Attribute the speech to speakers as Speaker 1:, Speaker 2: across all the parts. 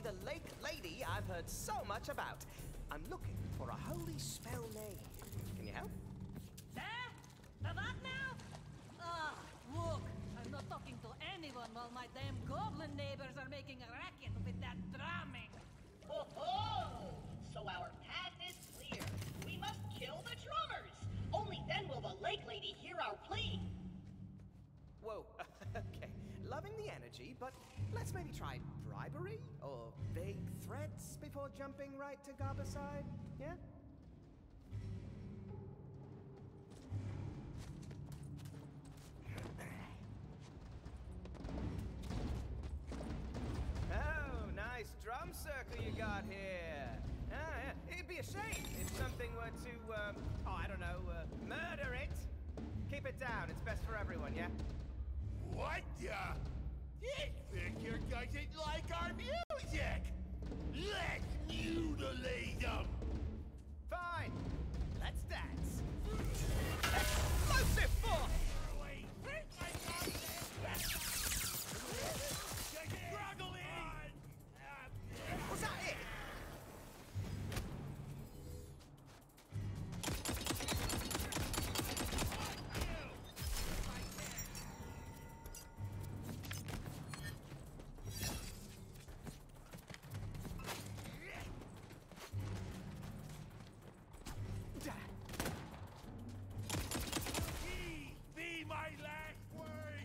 Speaker 1: the Lake Lady I've heard so much about. I'm looking for a holy spell name. Can you help?
Speaker 2: There? The what now? Ah, look, I'm not talking to anyone while my damn goblin neighbors are making a racket with that drumming.
Speaker 3: Ho ho! So our path is clear. We must kill the drummers. Only then will the Lake Lady hear our plea.
Speaker 1: Whoa, okay. Loving the energy, but let's maybe try bribery or vague threats before jumping right to Garbicide, yeah? Oh, nice drum circle you got here. Yeah. It'd be a shame if something were to, I don't know, murder it. Keep it down, it's best for everyone, yeah?
Speaker 4: What the? This Victor doesn't like our music! Let's mutilate them!
Speaker 1: Fine, let's dance. Explosive force!
Speaker 4: Struggling!
Speaker 1: Was that it?
Speaker 4: Be my last word!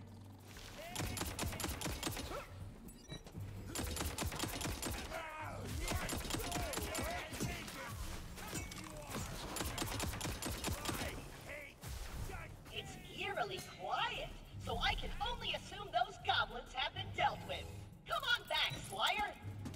Speaker 3: It's eerily quiet, so I can only assume those goblins have been dealt with. Come on back, Squire!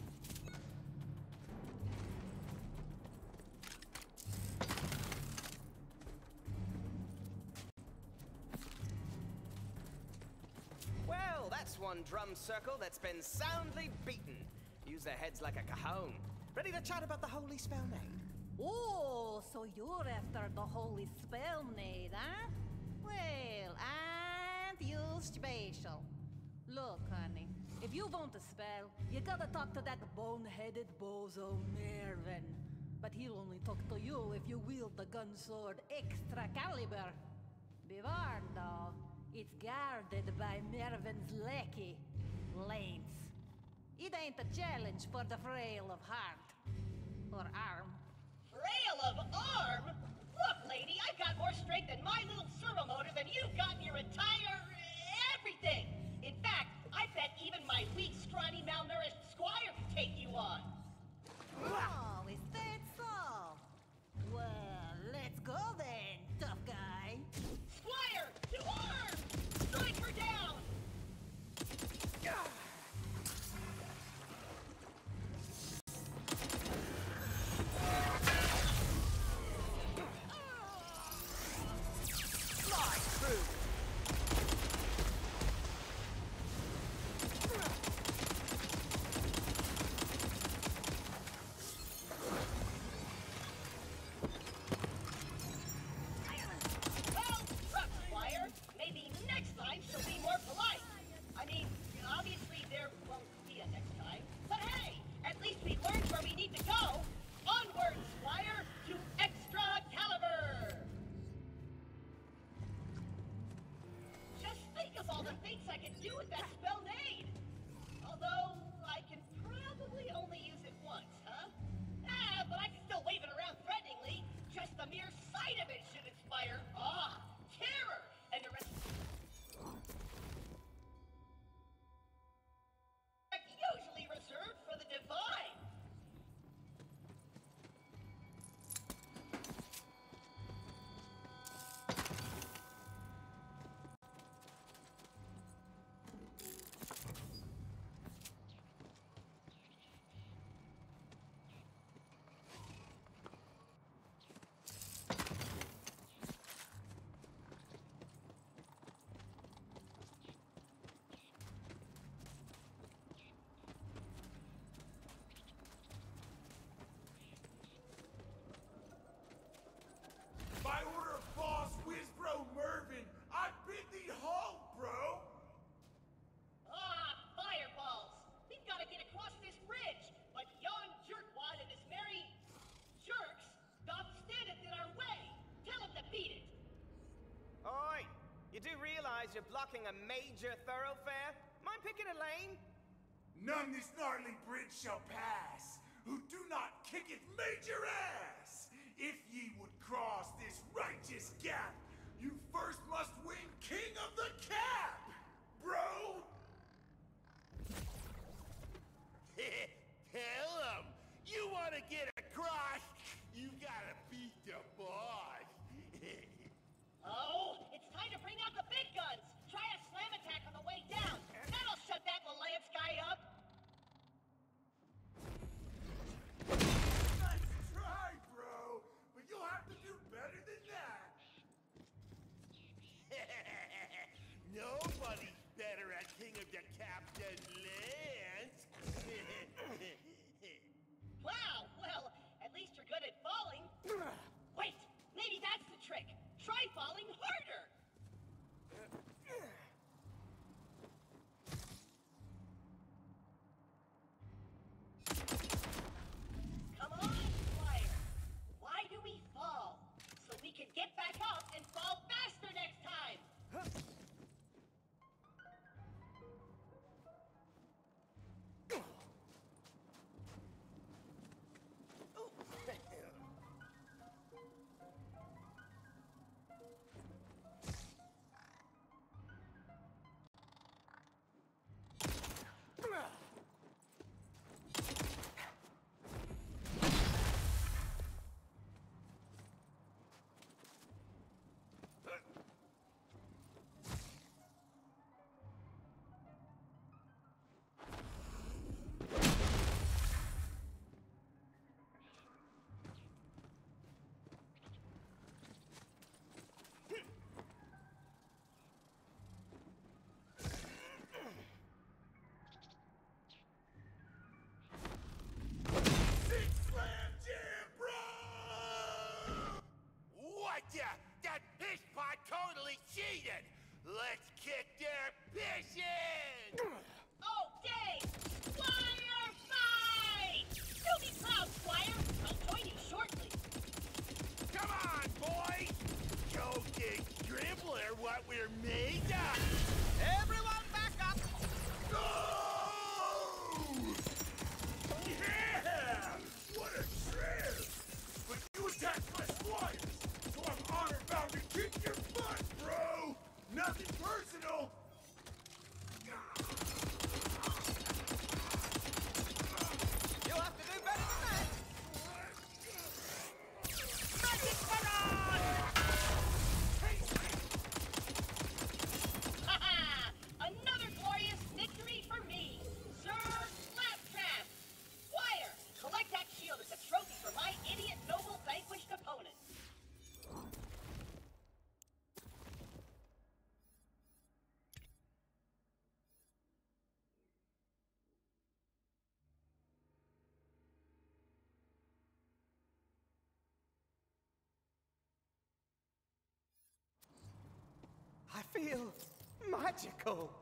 Speaker 1: Well, that's one drum circle that's been soundly beaten. Use their heads like a cajon. Ready to chat about the holy spell name?
Speaker 2: Oh, so you're after the holy spell nade, huh? Well, and you special. Look, honey, if you want a spell, you gotta talk to that bone-headed bozo Mervin. But he'll only talk to you if you wield the gun sword Excalibur. Be warned, though, it's guarded by Mervin's lackey, Lance. It ain't a challenge for the frail of heart. Or arm.
Speaker 3: Frail of arm? Look, lady, I've got more strength in my little servo motor than you've got in your entire... everything! In fact, I bet even my weak, scrawny, malnourished squire can take you on!
Speaker 2: Oh, is that so? Well, let's go then, tough guy.
Speaker 3: Squire, to arms! Strike her down!
Speaker 1: Slide through!
Speaker 3: Well, rough, Squire. Maybe next time she'll be more polite. I mean, obviously there won't be a next time. But hey, at least we learned where we need to go. Onward, Squire, to Excalibur! Just think of all the things I can do with that spell nade! Although, I can probably only use it once, huh? Ah, but I can still wave it around threateningly. Just the mere sight of it should inspire awe, terror, and the rest... usually reserved for the divine.
Speaker 1: you're blocking a major thoroughfare? Mind picking a lane?
Speaker 4: None this gnarly bridge shall pass, who do not kick its major ass! If ye would cross this righteous gap, you first must win King of the Cap, bro! Tell him! You wanna get across, you gotta beat the boss!
Speaker 3: Oh, it's time to bring out the big guns! Try a slam attack on the way down! That'll shut that Lance guy up!
Speaker 4: Nice try, bro! But you'll have to do better than that! Nobody's better at King of the Cap than Lance!
Speaker 3: Wow, well, at least you're good at falling. Wait, maybe that's the trick. Try falling harder. Come on, Squire. Why do we fall? So we can get back up and fall faster next time.
Speaker 4: That piss pot totally cheated! Let's kick their piss in!
Speaker 3: Oh, dang! Squire fight! Still be proud, Squire! I'll join you shortly.
Speaker 4: Come on, boys! Show Big Dribbler what we're made of!
Speaker 1: Everyone back up!
Speaker 4: Go! Yeah! What a trip! But you attacked my squires, so I'm honor bound to kick your butt, bro! Nothing personal!
Speaker 1: You'll have to do better than that!
Speaker 4: Magic Barrage!
Speaker 3: Ha-ha! Another glorious victory for me! Sir Slaptrap! Squire, collect that shield as a trophy for my idiot noble vanquished opponent.
Speaker 1: I feel magical.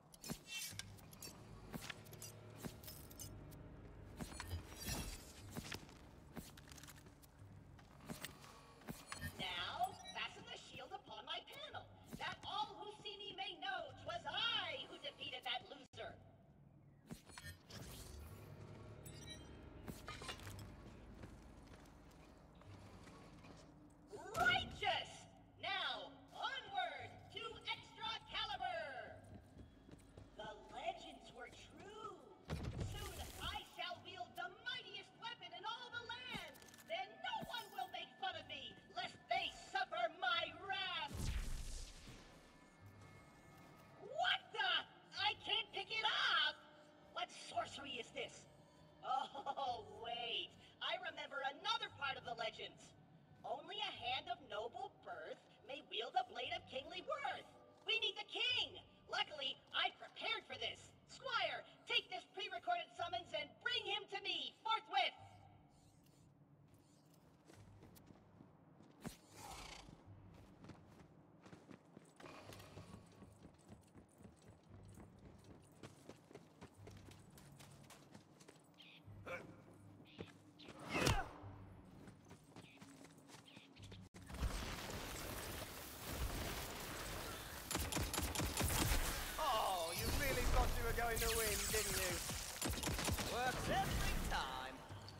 Speaker 3: Now, fasten the shield upon my panel, that all who see me may know 'twas I who defeated that loser. Righteous! Now, onward to Extra Caliber!
Speaker 1: going to win, didn't you? Works every time.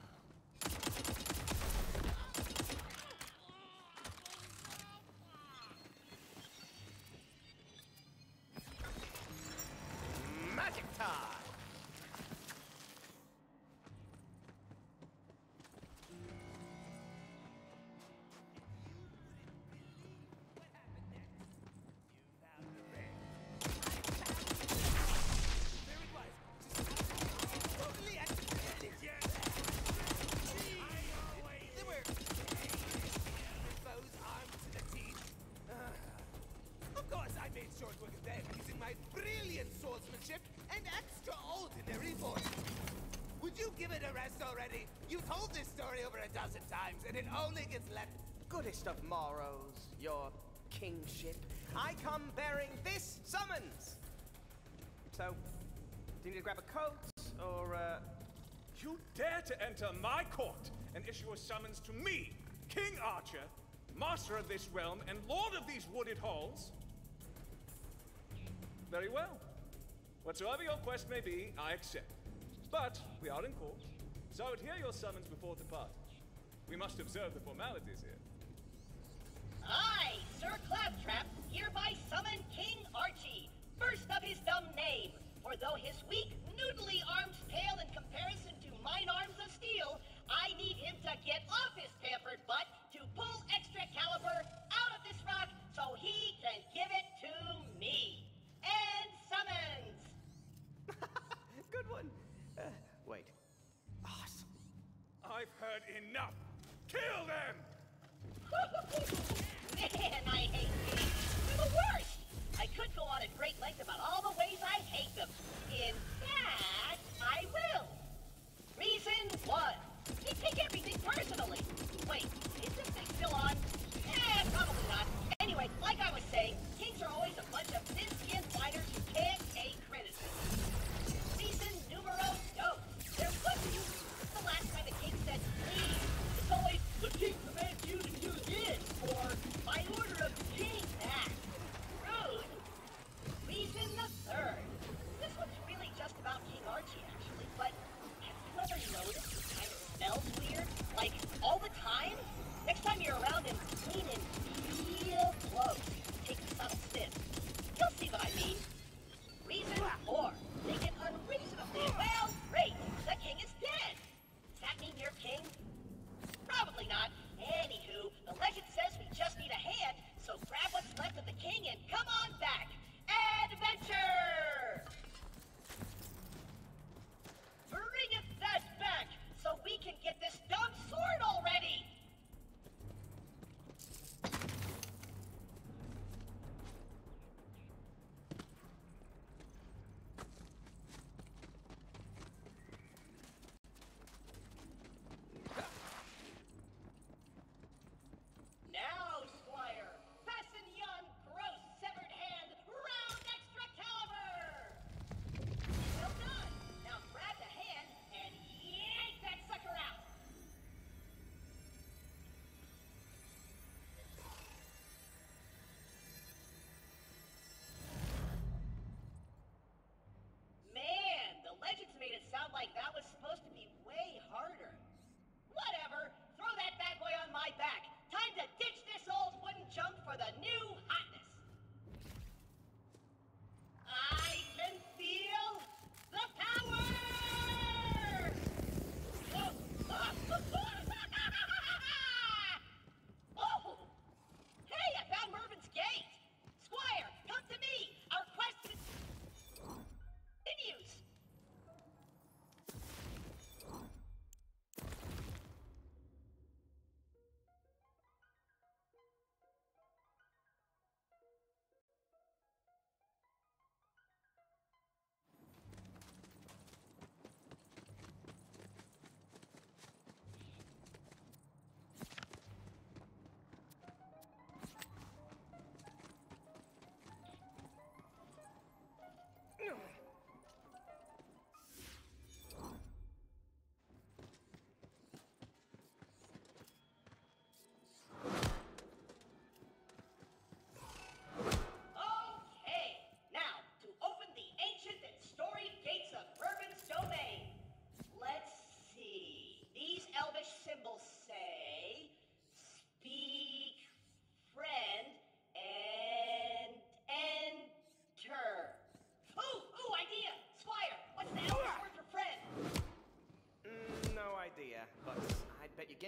Speaker 1: Magic time!
Speaker 5: And extraordinary force. Would you give it a rest already? You've told this story over a dozen times, and it only gets left.
Speaker 1: Goodest of morrows, your kingship. I come bearing this summons. So, do you need to grab a coat, or,
Speaker 6: You dare to enter my court and issue a summons to me, King Archer, master of this realm and lord of these wooded halls? Very well. Whatsoever your quest may be, I accept. But we are in court, so I would hear your summons before departing. We must observe the formalities here.
Speaker 3: I, Sir Claptrap, hereby summon King Archie, first of his dumb name. For though his weak, noodly arms pale in comparison to mine arms of steel, I need him to get off his pampered butt to pull Excalibur out of this rock so he can give it to me. And summons!
Speaker 1: good one. Wait. Awesome.
Speaker 6: I've heard enough. Kill them!
Speaker 3: Man, I hate these. They're the worst! I could go on at great length about all the ways I hate them. In fact, I will. Reason 1. They take everything personally. Wait, is this thing still on? Probably not. Anyway, like I was saying, kings are always a bunch of thin-skinned whiners who can't take criticism. Reason numero 2. They're pussies. The last time the king said please, it's always the king commands you to do this, or by order of the king that. Rude. Reason the 3rd. This one's really just about King Archie, actually, but have you ever noticed he kind of smells weird? Like, all the time? Next time you're around him, clean and real close.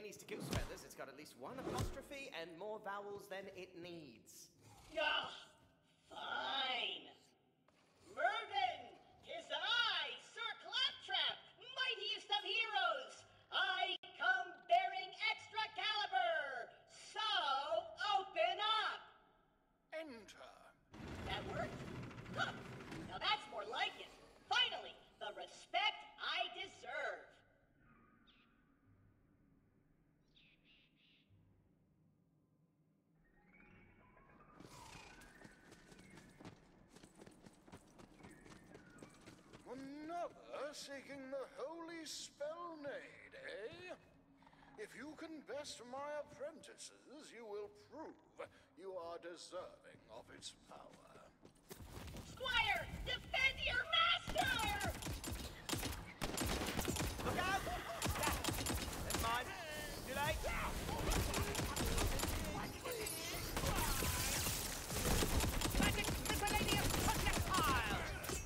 Speaker 1: guineas to Goose Feathers, it's got at least one apostrophe and more vowels than it needs.
Speaker 3: Ugh, fine. Mervin, 'tis I, Sir Claptrap, mightiest of heroes. I come bearing Excalibur. So, open up.
Speaker 7: Enter.
Speaker 3: That worked? Huh. Now that's more like it. Finally, the respect I deserve.
Speaker 7: Another seeking the holy spellnade, eh? If you can best my apprentices, you will prove you are deserving of its power.
Speaker 3: Squire, defend your master!
Speaker 1: Look out! That's mine. Too late. Magic miscellaneous projectile!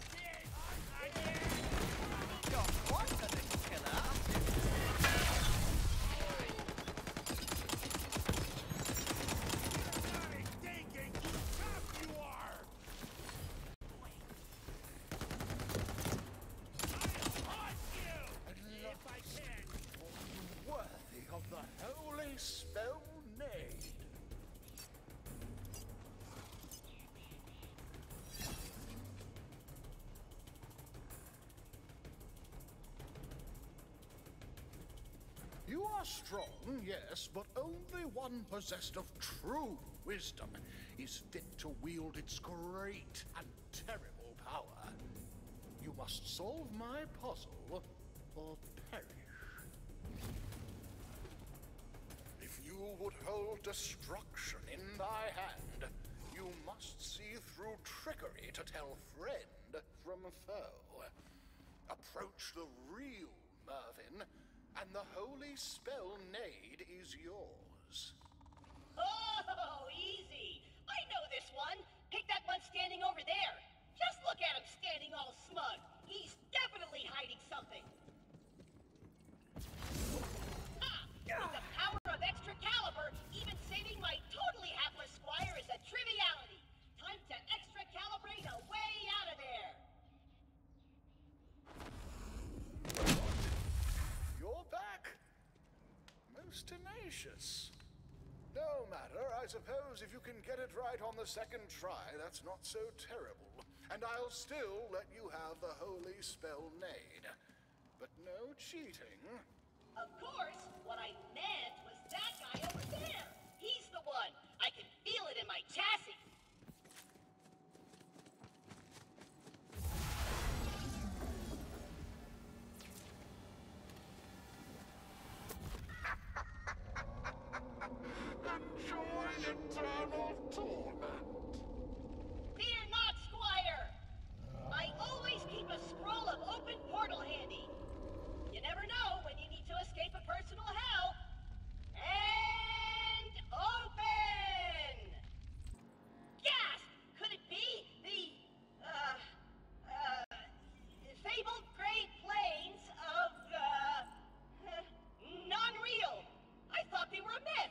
Speaker 1: You're quite a little killer.
Speaker 4: Stinking tough you are! I'll haunt you! If I can.
Speaker 7: Worthy of the holy spellnade. You are strong, yes, but only one possessed of true wisdom is fit to wield its great and terrible power. You must solve my puzzle or perish. If you would hold destruction in thy hand, you must see through trickery to tell friend from foe. Approach the real Mervin, and the holy spellnade is yours.
Speaker 3: Oh, easy. I know this one. Pick that one standing over there. Just look at him standing all smug. He's definitely hiding something. Ah! With the power of Excalibur, even saving my totally hapless squire is a triviality. Time to Excalibrate a way out of there.
Speaker 7: You're back. Most tenacious. No matter, I suppose if you can get it right on the second try, that's not so terrible. And I'll still let you have the holy spellnade. But no cheating.
Speaker 3: Of course, what I meant was that guy over there. He's the one. I can feel it in my chassis.
Speaker 7: Enjoy eternal torment.
Speaker 3: Fear not, Squire! I always keep a scroll of open portal handy. You never know when you need to escape a personal hell. And open! Gasp! Could it be the, fabled Great Plains of, non-real? I thought they were a myth.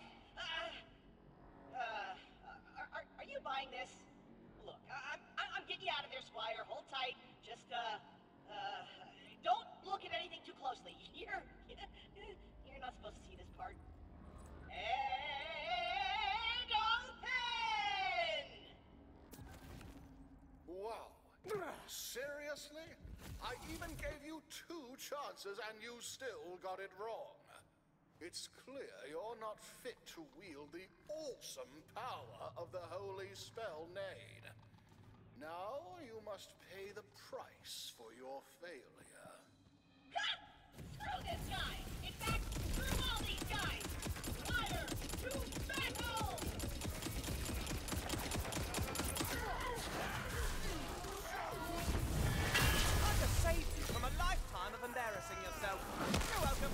Speaker 3: Are you buying this? Look, I'm getting you out of there, Squire. Hold tight. Just, don't look at anything too closely. You're not supposed to see this part. And open!
Speaker 7: Wow. Seriously? I even gave you 2 chances and you still got it wrong. It's clear you're not fit to wield the awesome power of the holy spellnade. Now you must pay the price for your failure.
Speaker 3: Ha! Screw this guy! In fact, screw all these guys! Fire to battle!
Speaker 1: I just saved you from a lifetime of embarrassing yourself. You're welcome.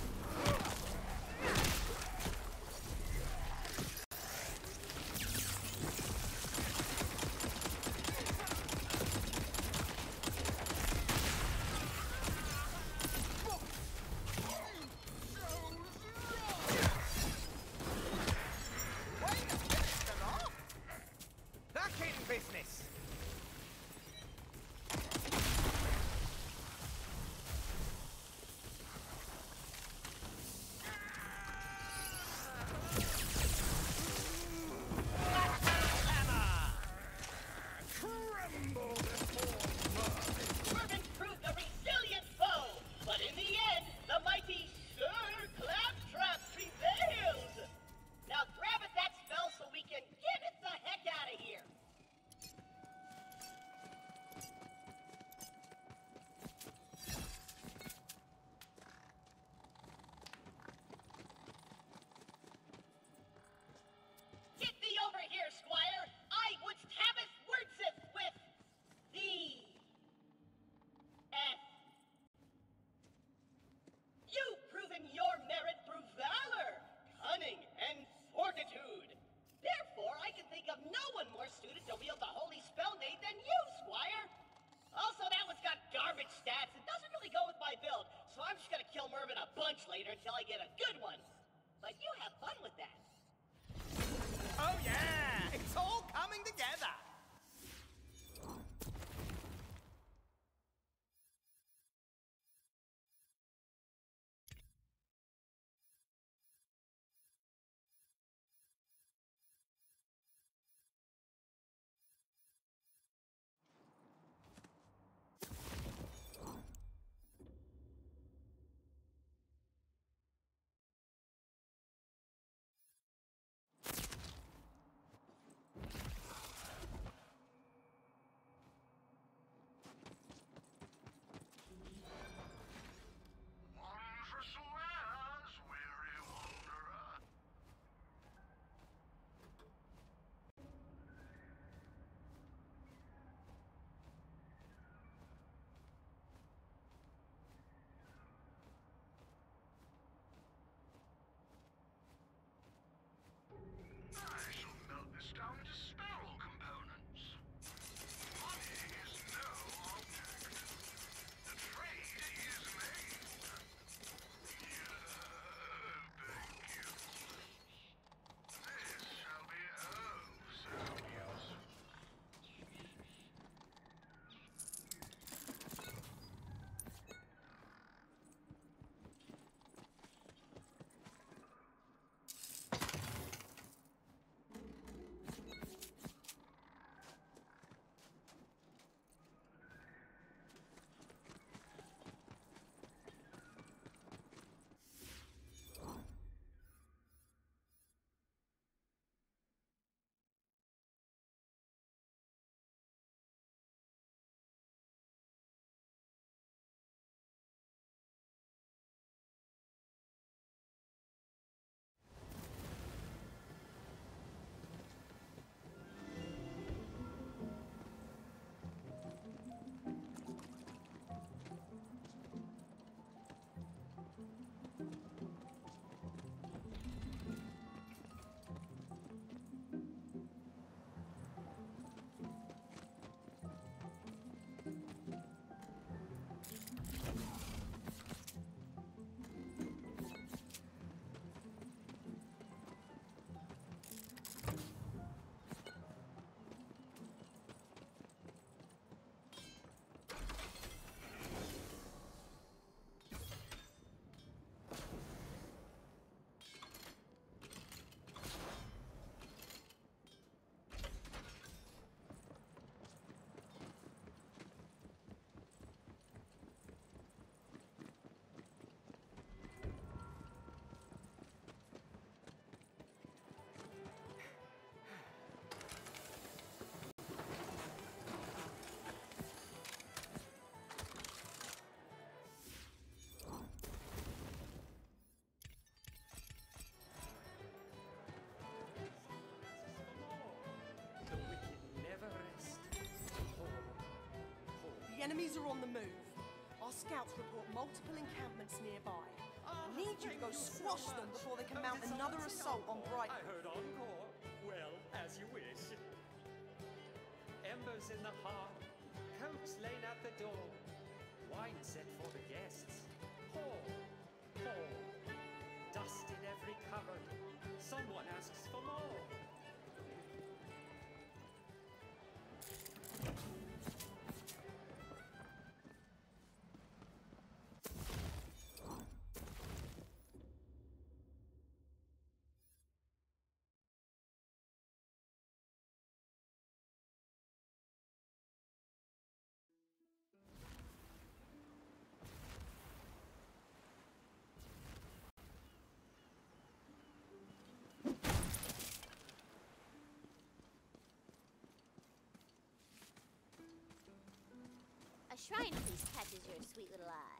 Speaker 8: enemies are on the move. Our scouts report multiple encampments nearby. I need you to go squash them before they can mount another assault on Brighton.
Speaker 9: I heard encore. Well, as you wish. Embers in the hearth, coats laid at the door, wine set for the guests. Pour, pour, dust in every cupboard. Someone asks for more.
Speaker 10: A shrine priest catches your sweet little eye.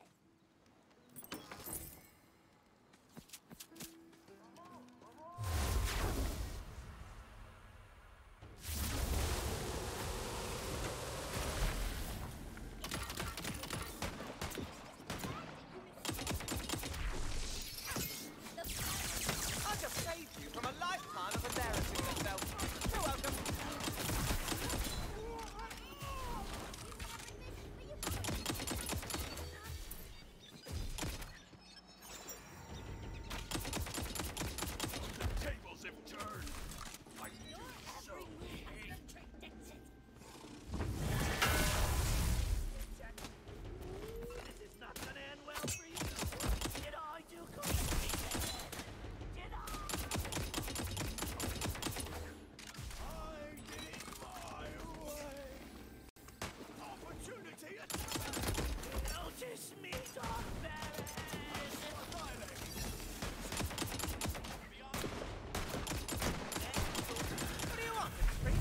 Speaker 1: I just saved you from a lifetime of embarrassing yourself. You're welcome.
Speaker 4: Tables have turned. I do so hate.
Speaker 11: This is not gonna end well for you. Did I do correctly? Did I?
Speaker 4: I did it my way. Opportunity attack.
Speaker 11: Notice me, Dark Baron.
Speaker 1: What do you want, Mrs. Priest?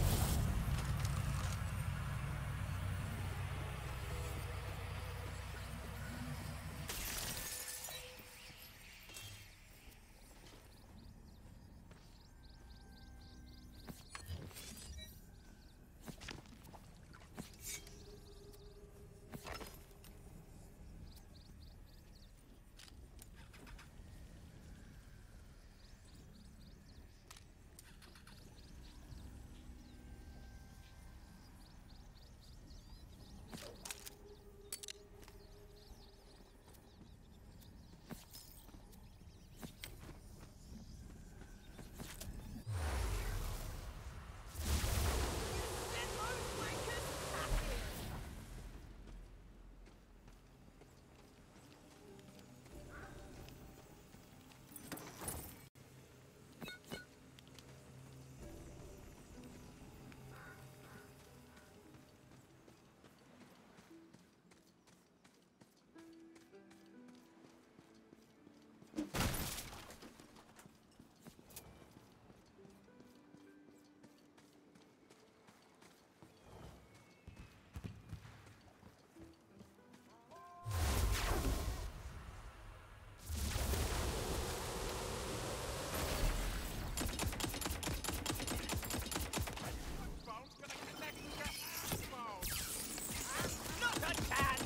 Speaker 1: Not a chance!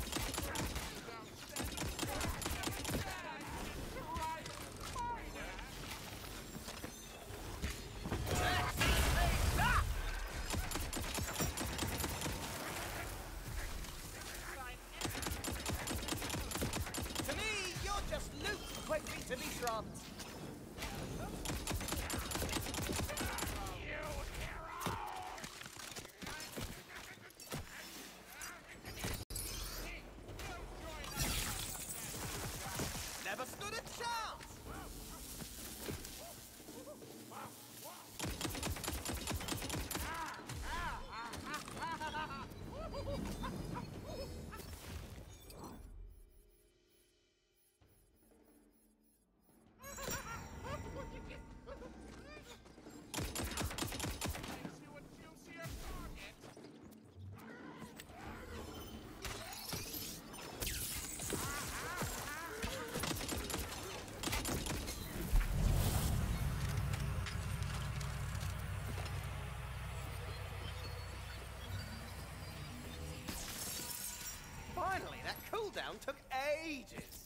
Speaker 1: To me, you're just loot waiting to be dropped. Never stood a chance! Finally, that cooldown took ages.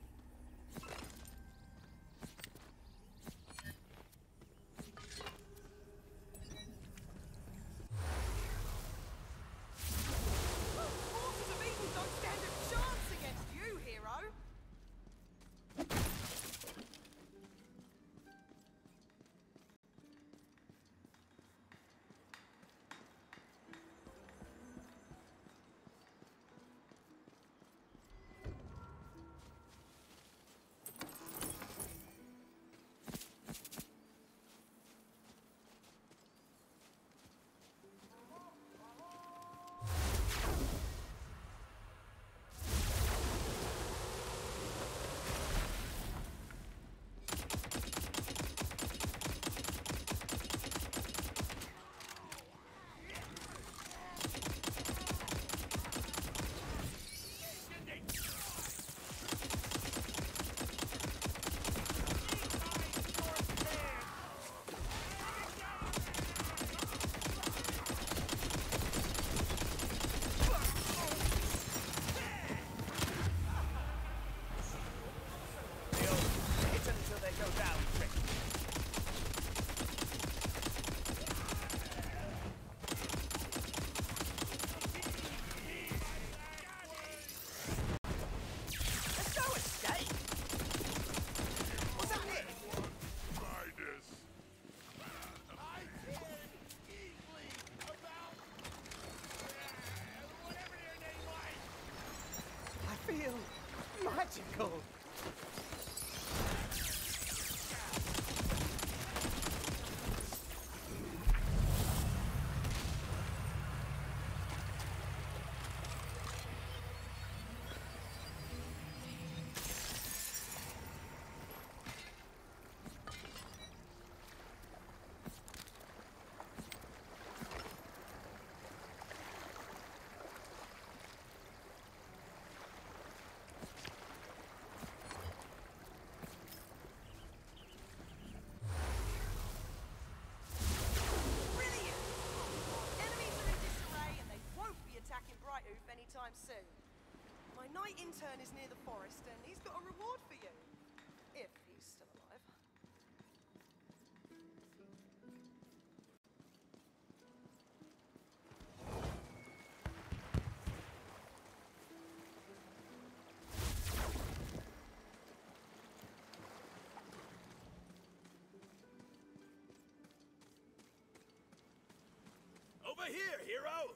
Speaker 8: Forces of evil don't stand a chance against you, hero.
Speaker 1: Feel magical.
Speaker 8: Anytime soon. My night intern is near the forest and he's got a reward for you. If he's still alive.
Speaker 12: Over here, hero!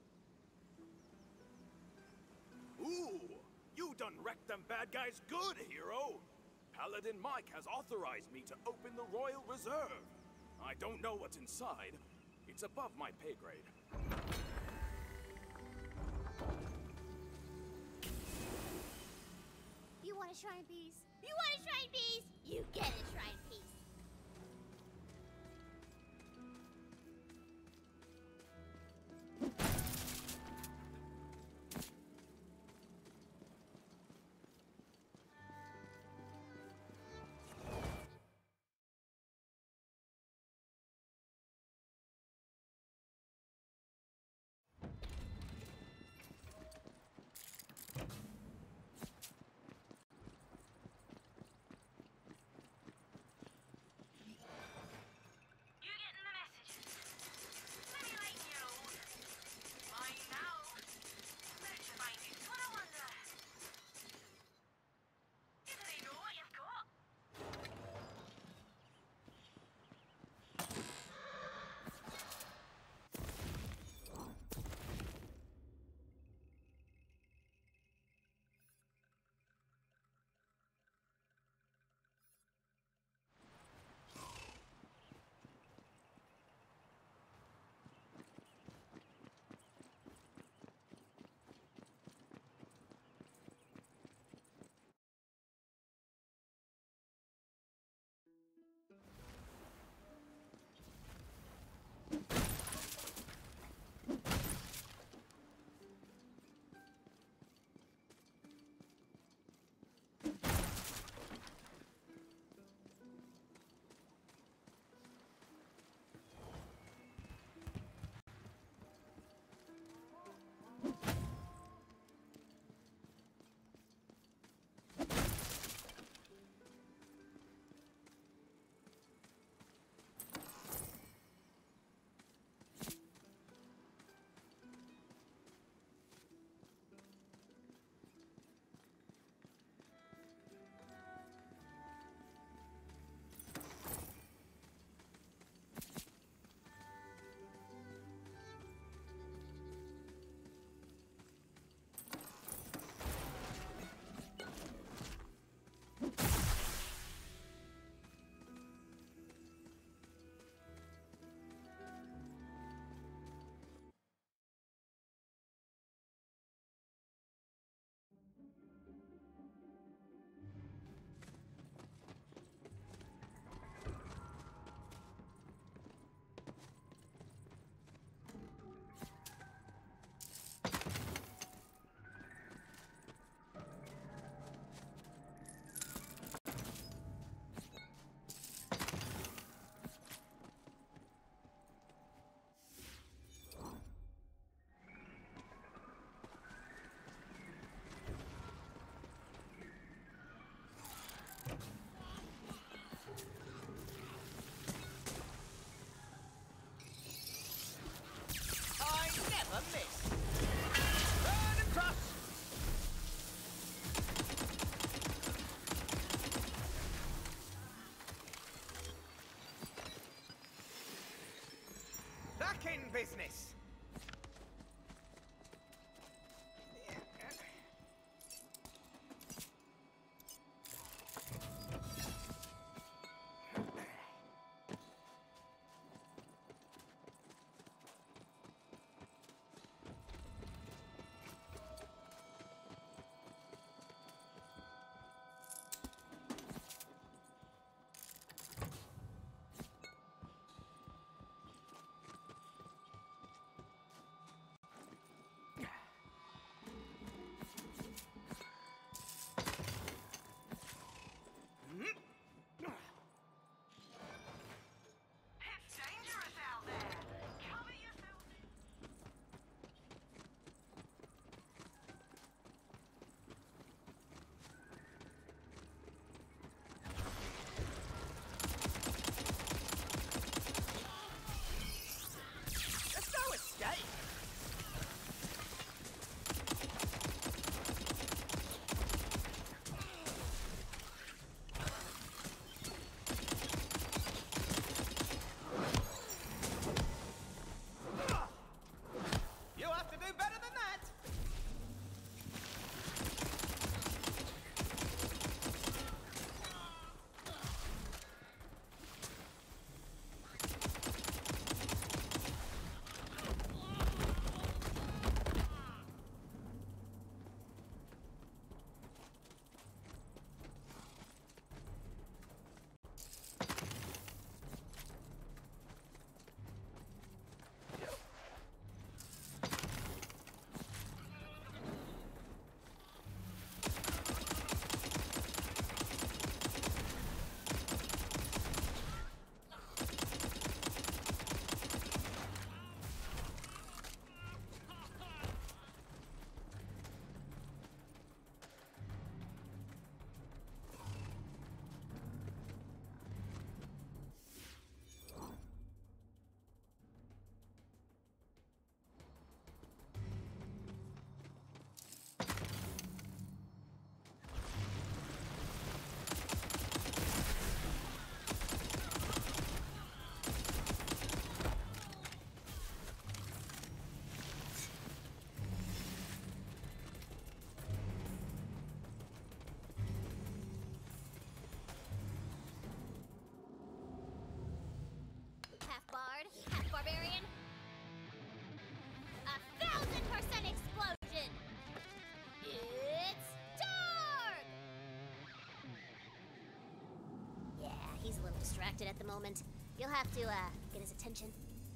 Speaker 12: Ooh, you done wrecked them bad guys good, hero! Paladin Mike has authorized me to open the Royal Reserve. I don't know what's inside. It's above my pay grade.
Speaker 10: You want a shrine piece? You want a shrine piece? You get a shrine piece.
Speaker 1: in business.
Speaker 10: Half bard, half barbarian. 1,000% explosion! It's dark! Yeah, he's a little distracted at the moment. You'll have to, get his attention.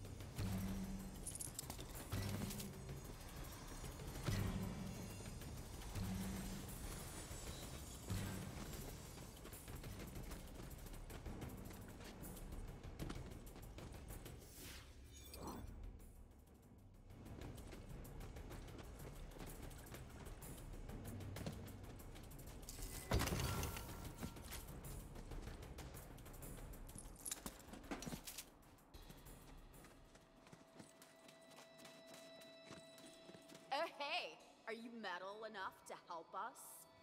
Speaker 13: Oh, hey! Are you metal enough to help us?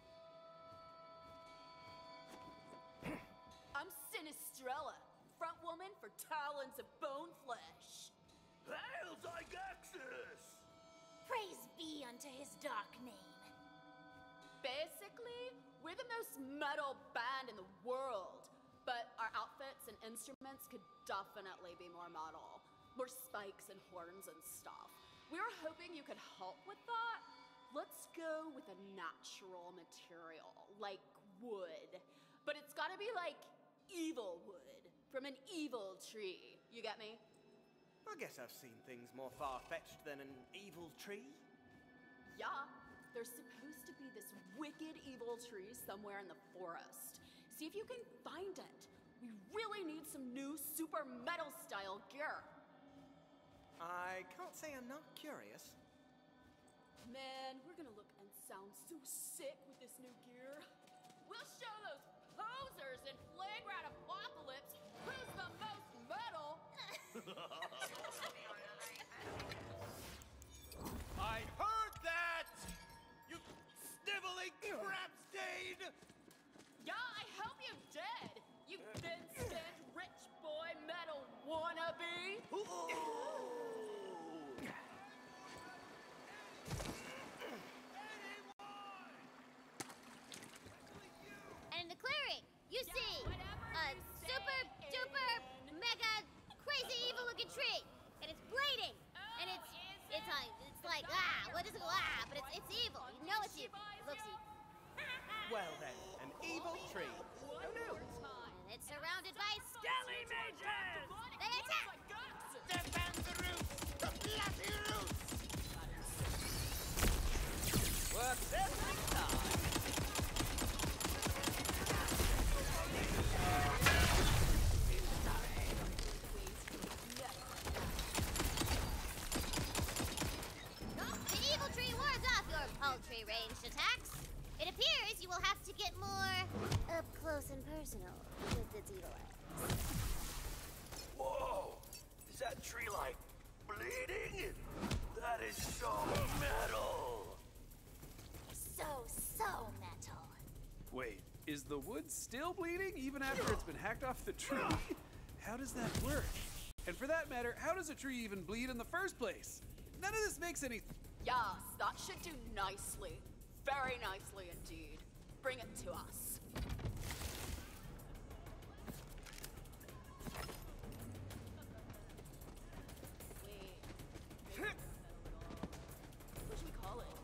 Speaker 13: I'm Sinistrella, front woman for Talons of Bone Flesh.
Speaker 11: Hail Zygaxis!
Speaker 10: Praise be unto his dark name.
Speaker 13: Basically, we're the most metal band in the world, but our outfits and instruments could definitely be more metal. More spikes and horns and stuff. We were hoping you could help with that. Let's go with a natural material, like wood. But it's gotta be like evil wood, from an evil tree. You get me?
Speaker 1: I guess I've seen things more far-fetched than an evil tree.
Speaker 13: Yeah, there's supposed to be this wicked evil tree somewhere in the forest. See if you can find it. We really need some new super metal style gear.
Speaker 1: I can't say I'm not curious.
Speaker 13: Man, we're gonna look and sound so sick with this new gear. We'll show those posers in Flagrant Apocalypse who's the most metal.
Speaker 5: I heard that! You sniveling crap stain!
Speaker 13: Yeah, I hope you did! You thin-skinned rich boy metal wannabe!
Speaker 10: Looksy.
Speaker 1: Well then, an evil tree. Who knew?
Speaker 10: And it's surrounded by
Speaker 11: Skelly mages!
Speaker 10: They attack!
Speaker 5: Defend the roots! The bloody roots!
Speaker 1: Works every time.
Speaker 10: The evil tree wards off your paltry ranged attacks. It appears you will have to get more up close and personal with its evil eyes.
Speaker 11: Whoa! Is that tree like bleeding? That is so metal!
Speaker 10: So metal.
Speaker 14: Wait, is the wood still bleeding even after it's been hacked off the tree? How does that work? And for that matter, how does a tree even bleed in the first place? None of this makes any...
Speaker 13: Yes, that should do nicely. Very nicely indeed. Bring it to us. What should we call it?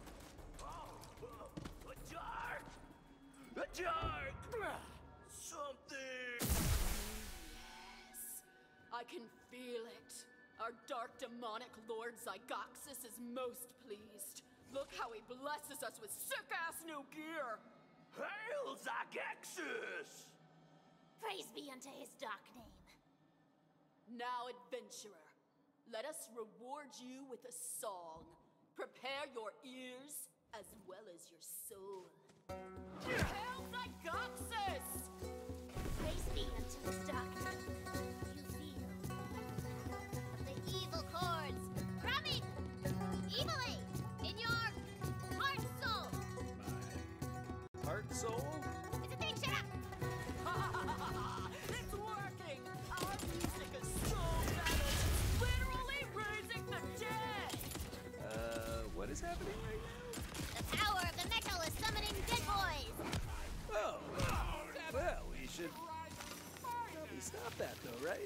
Speaker 11: A dark! A dark! Something!
Speaker 13: Yes. I can feel it. Our dark demonic lord Zygoxus is most pleased. Look how he blesses us with sick-ass new gear!
Speaker 11: Hail Zygoxus!
Speaker 10: Praise be unto his dark name.
Speaker 13: Now, adventurer, let us reward you with a song. Prepare your ears as well as your soul. Hail Zygoxus!
Speaker 10: Praise be unto his dark name. You feel the evil chords thrumming evilly in your heart soul.
Speaker 14: Heart soul?
Speaker 10: It's a thing, shut up!
Speaker 13: It's working! Our music is so metal, it's literally raising the dead!
Speaker 14: What is happening right now?
Speaker 10: The power of the metal is summoning dead boys!
Speaker 14: Oh, well, we should probably stop that though, right?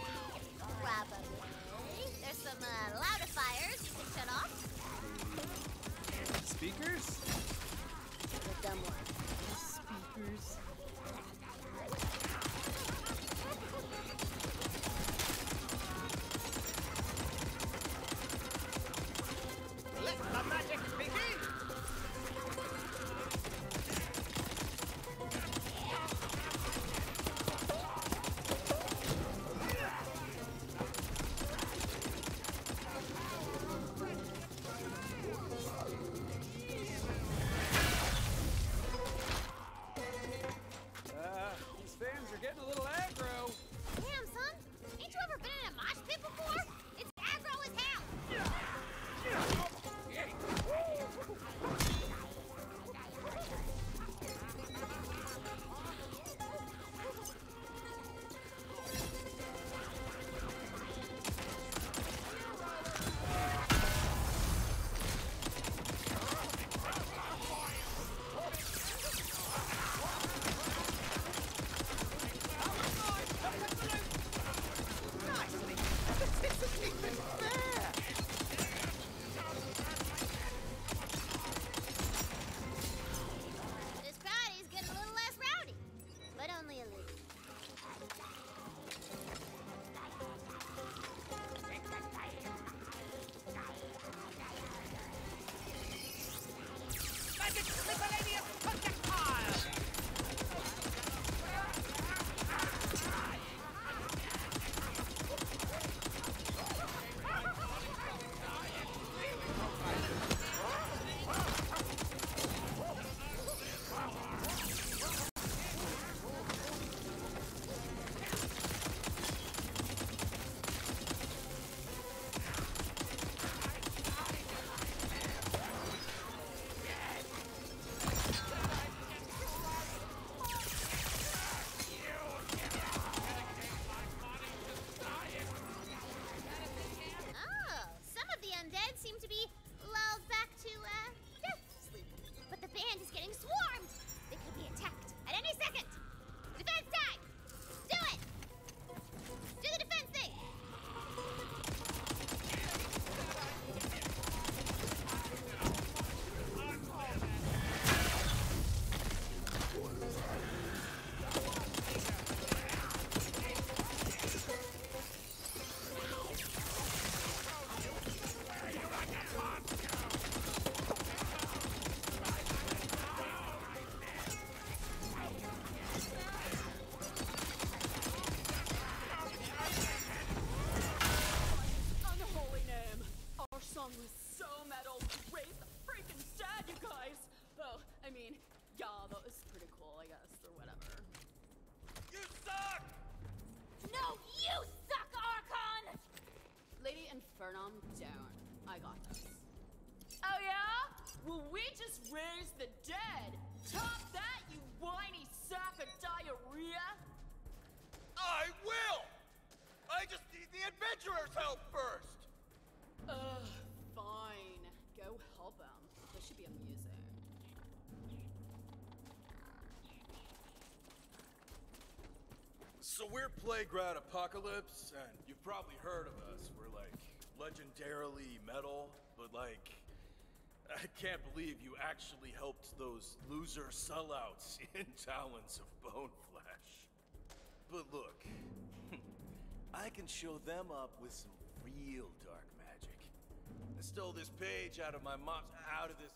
Speaker 10: Probably. There's some loudifiers you can shut off.
Speaker 14: Speakers?
Speaker 10: The dumb one.
Speaker 14: Speakers?
Speaker 1: Let the magic begin!
Speaker 13: I mean, yeah, that was pretty cool, I guess, or whatever.
Speaker 12: You suck!
Speaker 10: No, you suck, Archon!
Speaker 13: Lady Infernum, don't. I got this. Oh yeah? Well, we just raised the dead. Top that, you whiny sack of diarrhea.
Speaker 12: I will! I just need the adventurers' help first!
Speaker 13: Fine. Go help him. This should be amusing.
Speaker 15: So we're Playground Apocalypse, and you've probably heard of us. We're like legendarily metal, but like, I can't believe you actually helped those loser sellouts in Talons of Bone Flesh. But look, I can show them up with some real dark magic. I stole this page out of my mom's, out of this.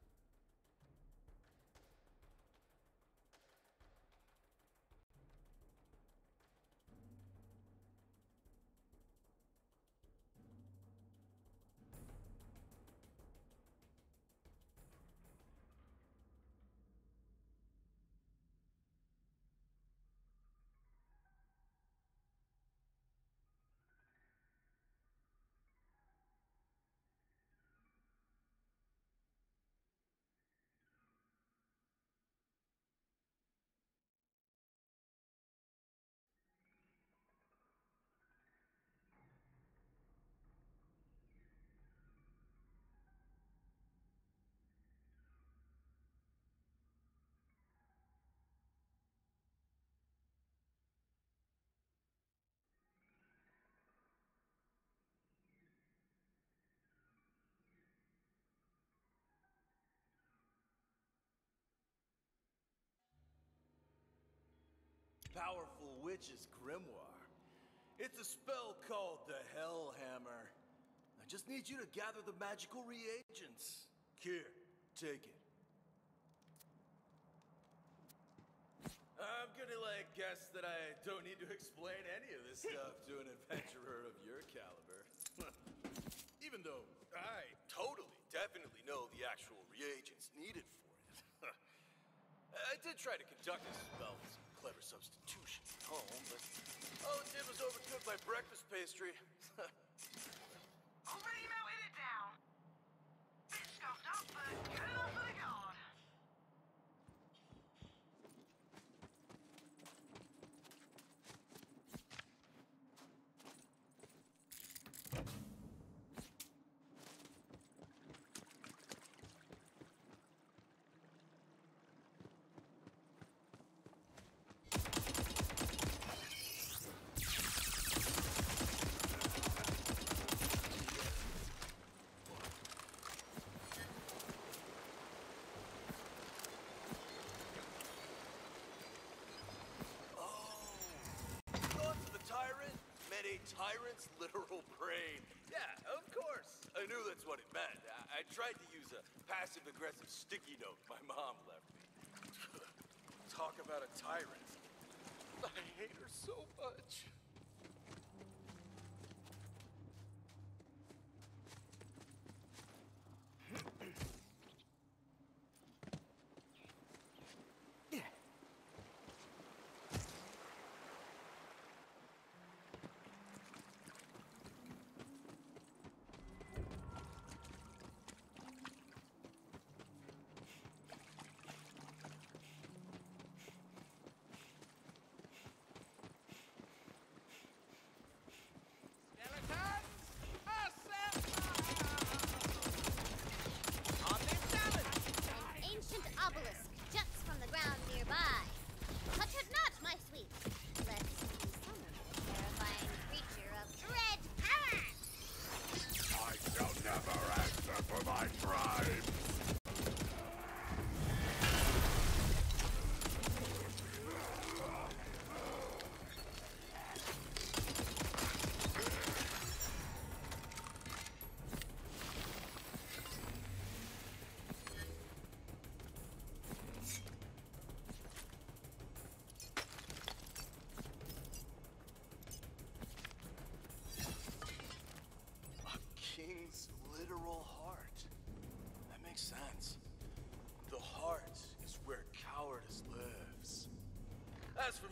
Speaker 15: Powerful Witch's Grimoire. It's a spell called the Hellhammer. I just need you to gather the magical reagents. Here, take it. I'm gonna guess that I don't need to explain any of this stuff to an adventurer of your caliber. Even though I definitely know the actual reagents needed for it. I did try to conduct this spell with some clever substitutions at home, but all it did was overcook my breakfast pastry.
Speaker 16: Already melted it down. Bit scuffed up, but good enough for the guard.
Speaker 15: Tyrant's literal brain. Yeah, of course. I knew that's what it meant. I tried to use a passive-aggressive sticky note my mom left me. Talk about a tyrant. I hate her so much.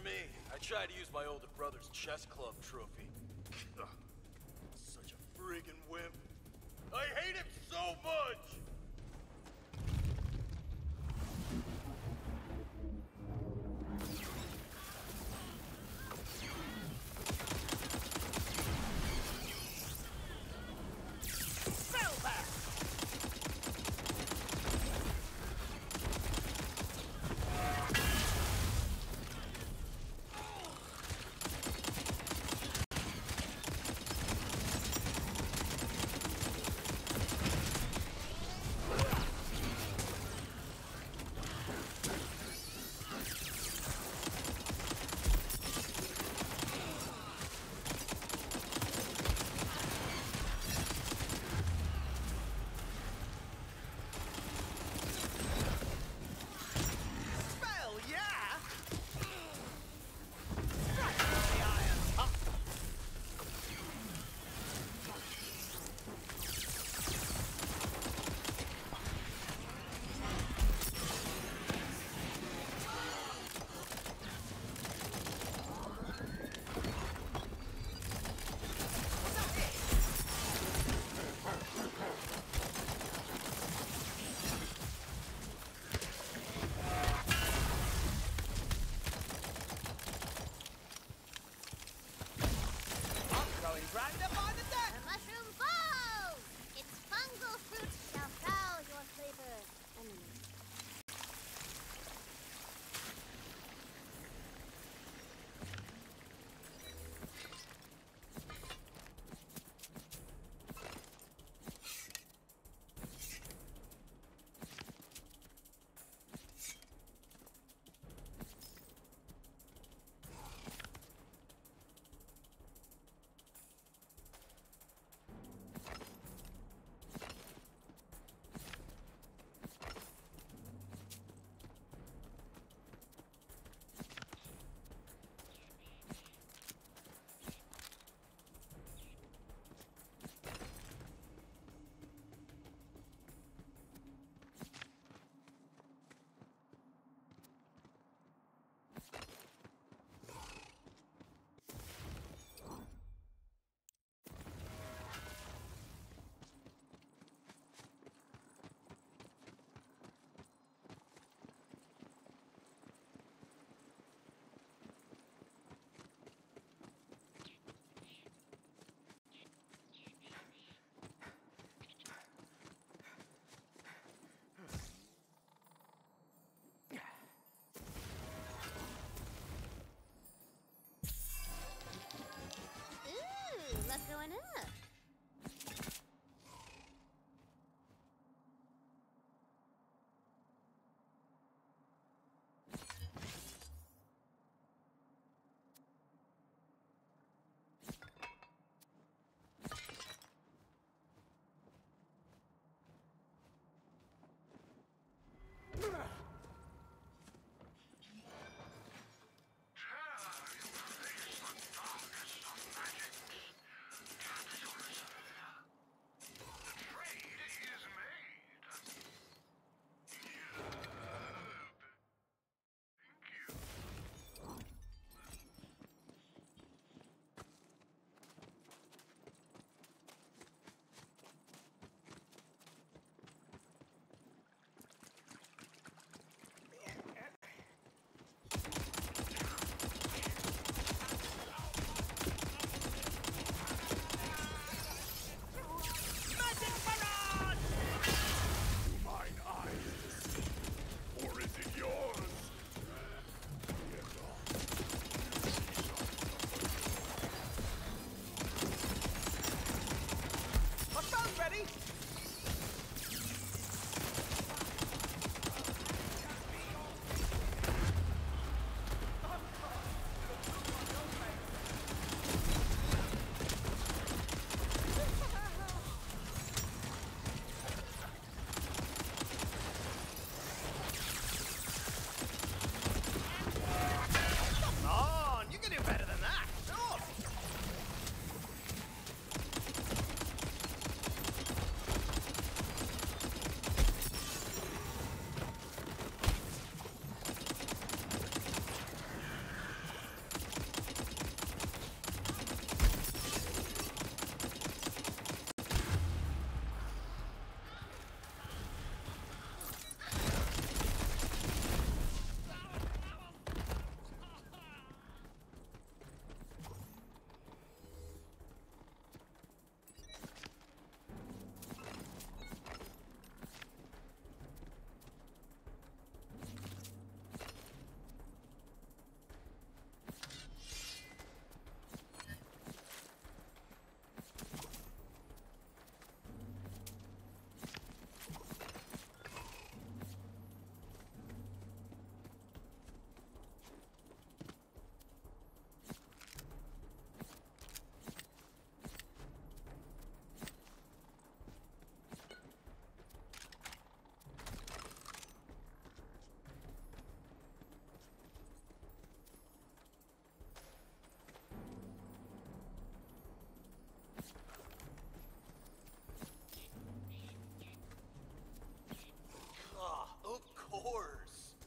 Speaker 15: me. I tried to use my older brother's chess club trophy. Such a friggin' wimp. I hate him so much!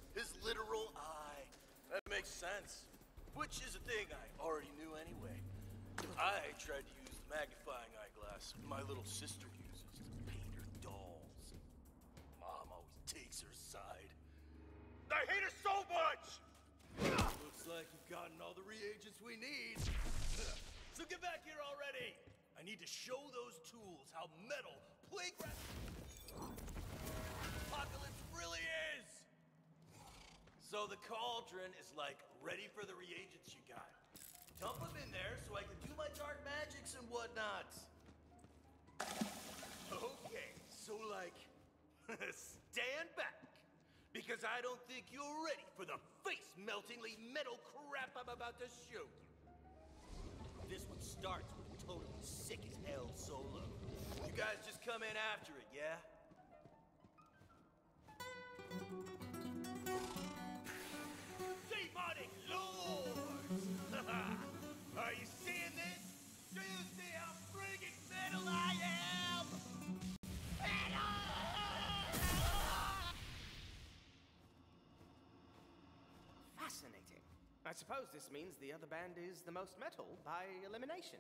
Speaker 15: His literal eye. That makes sense. Which is a thing I already knew anyway. I tried to use the magnifying eyeglass my little sister uses to paint her dolls. Mom always takes her side. I hate her so much! Looks like you've gotten all the reagents we need. So get back here already! I need to show those tools how metal playground apocalypse really is! So the cauldron is like ready for the reagents you got. Dump them in there so I can do my dark magics and whatnot. Okay, so like, stand back. Because I don't think you're ready for the face-meltingly metal crap I'm about to show you. This one starts with a totally sick as hell solo. You guys just come in after it, yeah? Demonic lords! Are you seeing this? Do you see how friggin' metal I am? Metal!
Speaker 1: Fascinating. I suppose this means the other band is the most metal by elimination.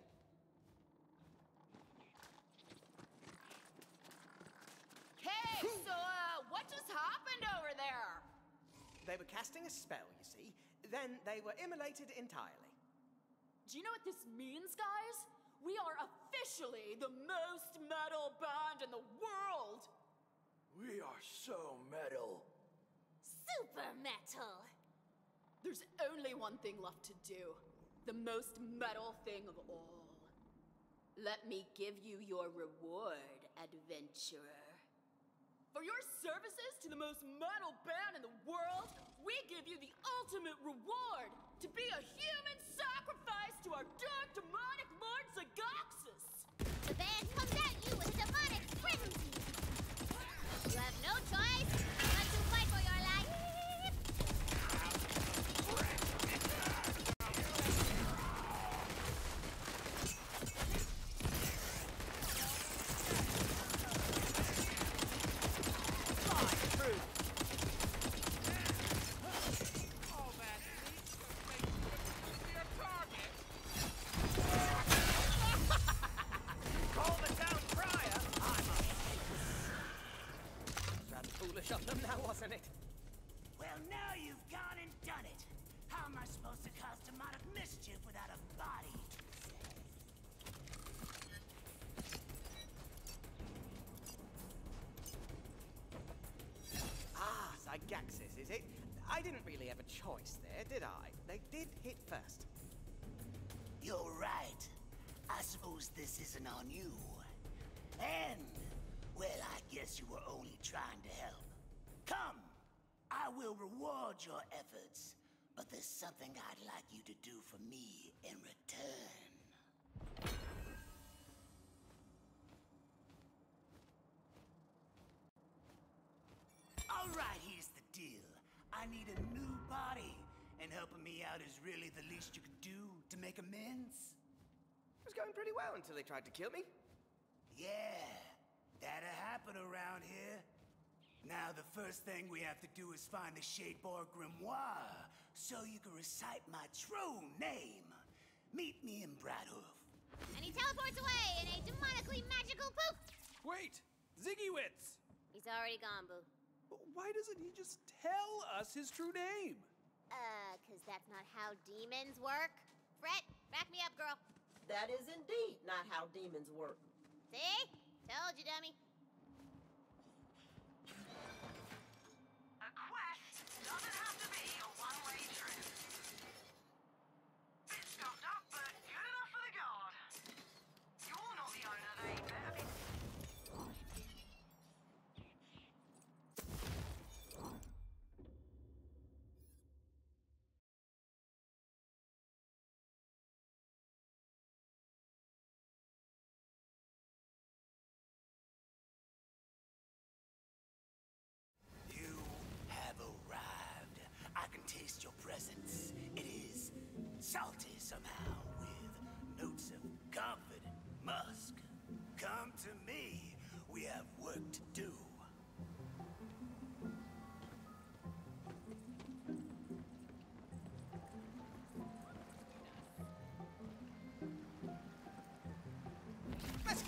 Speaker 13: Hey, so, what just happened over there?
Speaker 1: They were casting a spell, you see. Then they were immolated entirely.
Speaker 13: Do you know what this means, guys? We are officially the most metal band in the world!
Speaker 15: We are so metal.
Speaker 10: Super metal.
Speaker 13: There's only one thing left to do. The most metal thing of all. Let me give you your reward, adventurer. For your services to the most metal band in the world, we give you the ultimate reward to be a human sacrifice to our dark demonic lord Zagaxis.
Speaker 10: The band comes at you with a demonic frenzy. You have no choice but to fight for your life.
Speaker 1: Call the town crier. Rather foolish of them now, wasn't it?
Speaker 11: Well, now you've gone and done it. How am I supposed to cause demonic mischief without a body?
Speaker 1: Ah, Zagaxis, is it? I didn't really have a choice there, did I? They did hit first.
Speaker 11: You're right. I suppose this isn't on you. And, well, I guess you were only trying to help. Come, I will reward your efforts, but there's something I'd like you to do for me in return. All right, here's the deal. I need a new body, and helping me out is really the least you could do to make amends.
Speaker 1: It was going pretty well until they tried to kill me.
Speaker 11: Yeah, that'll happen around here. Now the first thing we have to do is find the Shadebar Grimoire, so you can recite my true name. Meet me in Bradhoof.
Speaker 10: And he teleports away in a demonically magical poof.
Speaker 14: Wait! Ziggy-Wits!
Speaker 10: He's already gone, Boo.
Speaker 14: Why doesn't he just tell us his true name?
Speaker 10: Cause that's not how demons work. Fret, back me up, girl.
Speaker 8: That is indeed not how demons work.
Speaker 10: See? Told you, dummy.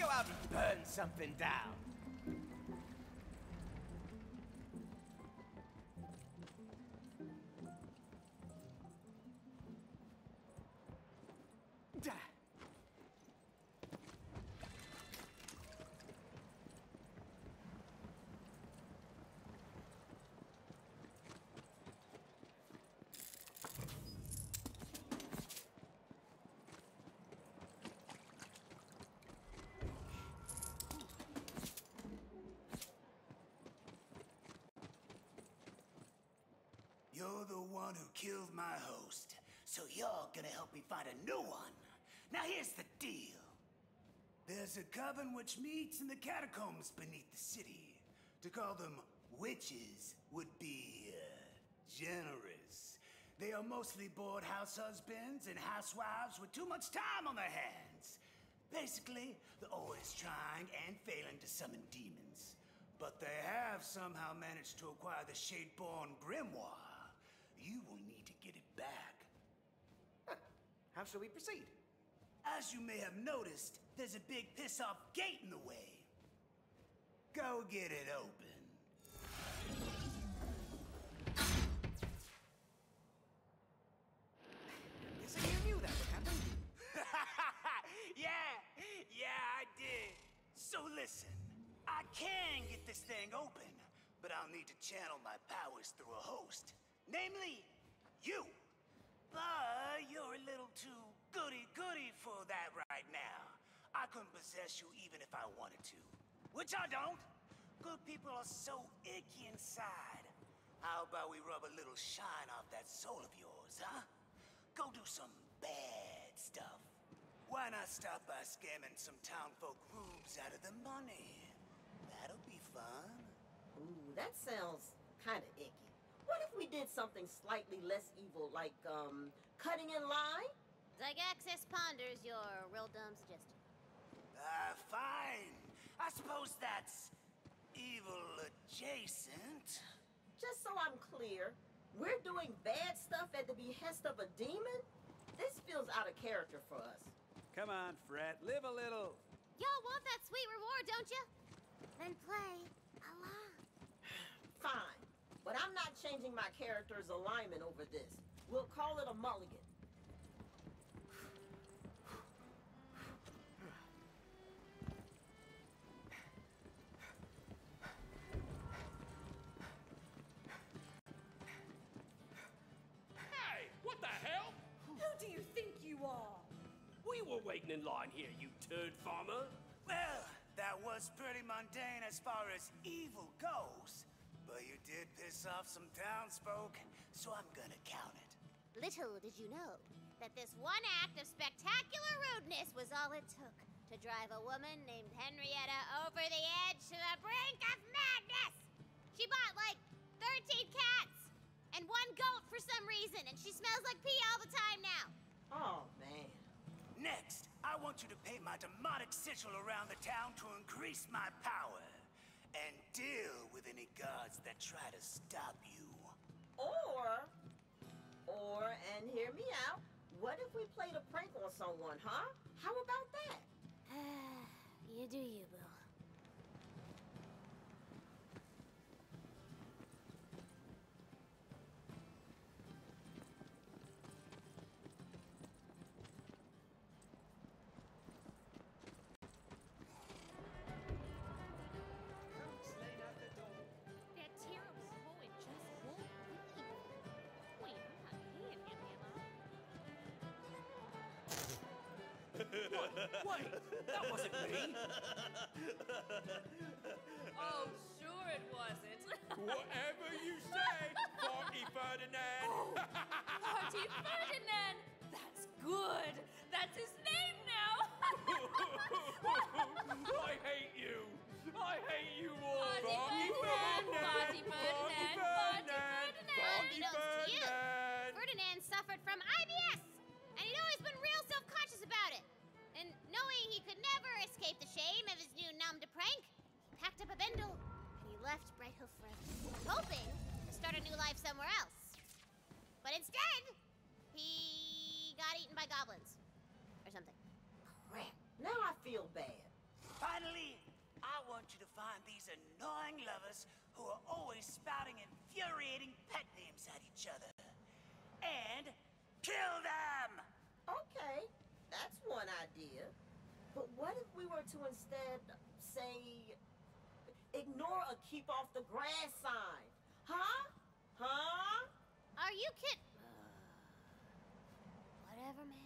Speaker 1: go out and burn something down.
Speaker 11: You're the one who killed my host, so you're gonna help me find a new one. Now here's the deal. There's a coven which meets in the catacombs beneath the city. To call them witches would be, generous. They are mostly bored house husbands and housewives with too much time on their hands. Basically, they're always trying and failing to summon demons. But they have somehow managed to acquire the Shadeborn Grimoire. You will need to get it back.
Speaker 1: How shall we proceed?
Speaker 11: As you may have noticed, there's a big piss-off gate in the way. Go get it open.
Speaker 1: So you knew that would happen?
Speaker 11: Yeah, I did. So listen, I can get this thing open, but I'll need to channel my powers through a host. Namely, you. But you're a little too goody-goody for that right now. I couldn't possess you even if I wanted to. Which I don't. Good people are so icky inside. How about we rub a little shine off that soul of yours, huh? Go do some bad stuff. Why not stop by scamming some townfolk rubes out of the money? That'll be fun.
Speaker 17: Ooh, that sounds kind of icky. What if we did something slightly less evil, like, cutting in line?
Speaker 10: Zygaxis ponders your real dumb suggestion.
Speaker 11: Fine. I suppose that's evil adjacent.
Speaker 17: Just so I'm clear, we're doing bad stuff at the behest of a demon? This feels out of character for us.
Speaker 14: Come on, Fret, live a little.
Speaker 10: Y'all want that sweet reward, don't you? Then play along.
Speaker 17: Fine, but I'm not changing my character's alignment over this. We'll call it a mulligan.
Speaker 18: Hey, what the hell?
Speaker 8: Who do you think you are?
Speaker 18: We were waiting in line here, you turd farmer.
Speaker 11: Well, that was pretty mundane as far as evil goes. But you did piss off some townsfolk, so I'm gonna count it.
Speaker 10: Little did you know that this one act of spectacular rudeness was all it took to drive a woman named Henrietta over the edge to the brink of madness. She bought like 13 cats and one goat for some reason, and she smells like pee all the time now.
Speaker 17: Oh, man.
Speaker 11: Next, I want you to paint my demonic sigil around the town to increase my power. And deal with any guards that try to stop you.
Speaker 17: And hear me out, what if we played a prank on someone, huh? How about that?
Speaker 10: You do you, Bill.
Speaker 18: Wait, that wasn't me.
Speaker 19: Oh, sure it wasn't.
Speaker 18: Whatever you say, Party Ferdinand.
Speaker 19: Party Ferdinand! That's good. That's his name now.
Speaker 18: I hate you. I hate you all.
Speaker 19: Party Ferdinand. Party Ferdinand. Party Ferdinand.
Speaker 10: Unbeknownst to you, Ferdinand suffered from IBS, and he'd always been real self-conscious about it. And knowing he could never escape the shame of his new numb to prank, he packed up a bundle and he left Bright Hill forever, hoping to start a new life somewhere else. But instead, he
Speaker 11: fellas who are always spouting infuriating pet names at each other. And kill them!
Speaker 17: Okay, that's one idea. But what if we were to instead say, ignore a keep off the grass sign? Huh? Huh?
Speaker 10: Are you kidding? Whatever, man.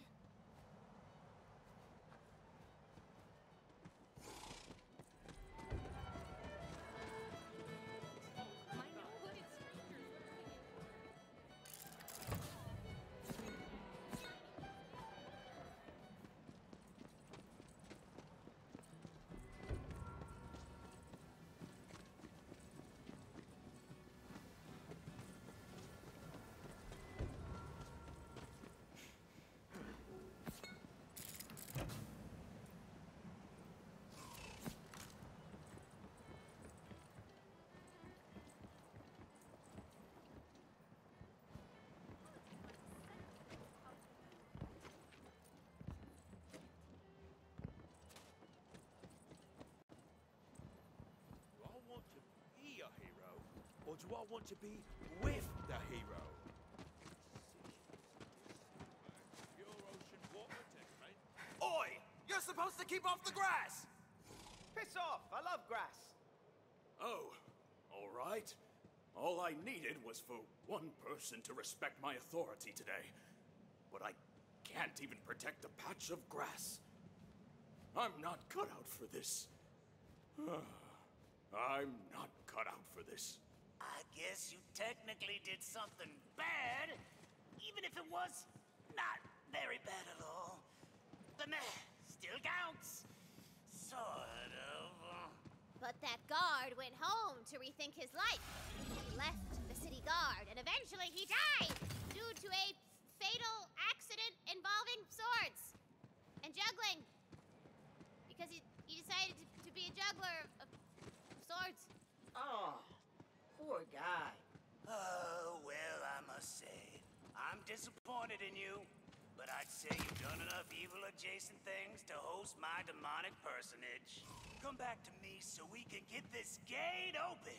Speaker 12: Or do I want to be with the hero? Pure ocean water tech, mate. Oi! You're supposed to keep off the grass!
Speaker 1: Piss off! I love grass.
Speaker 12: Oh, all right. All I needed was for one person to respect my authority today. But I can't even protect a patch of grass. I'm not cut out for this. I'm not cut out for this.
Speaker 11: I guess you technically did something bad, even if it was not very bad at all. The meh still counts. Sort of.
Speaker 10: But that guard went home to rethink his life. He left the city guard, and eventually he died due to a fatal accident involving swords and juggling. Because he decided to be a juggler of swords.
Speaker 17: Oh, poor guy.
Speaker 11: Oh, well, I must say, I'm disappointed in you. But I'd say you've done enough evil-adjacent things to host my demonic personage. Come back to me so we can get this gate open.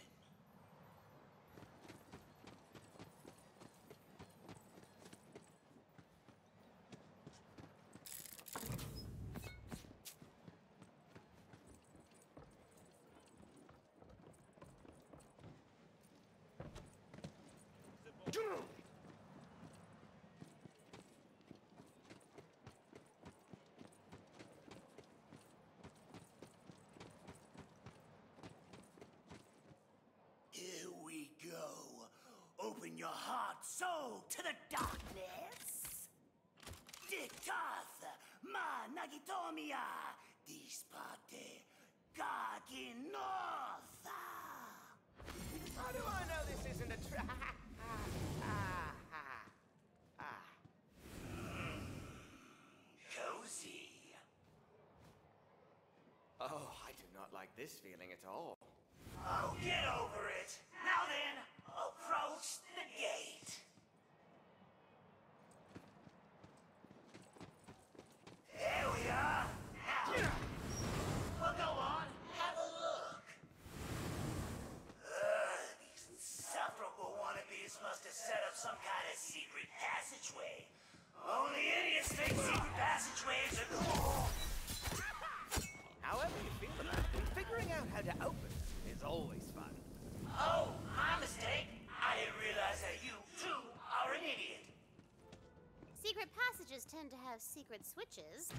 Speaker 11: Here we go. Open your heart soul to the darkness. Dictath, ma nagitomia, disparte, gaginotha.
Speaker 1: How do I know this isn't a trap?
Speaker 11: Cozy.
Speaker 1: Oh, I do not like this feeling at all.
Speaker 11: Oh, get over it. Now then, approach the gate. There we are. Now, well, go on, have a look. These insufferable wannabes must have set up some kind of secret passageway. Only idiots think secret passageways are cool.
Speaker 1: However you feel about them, figuring out how to open them is always fun.
Speaker 11: Oh, my mistake. I didn't realize that you, too, are an idiot.
Speaker 10: Secret passages tend to have secret switches.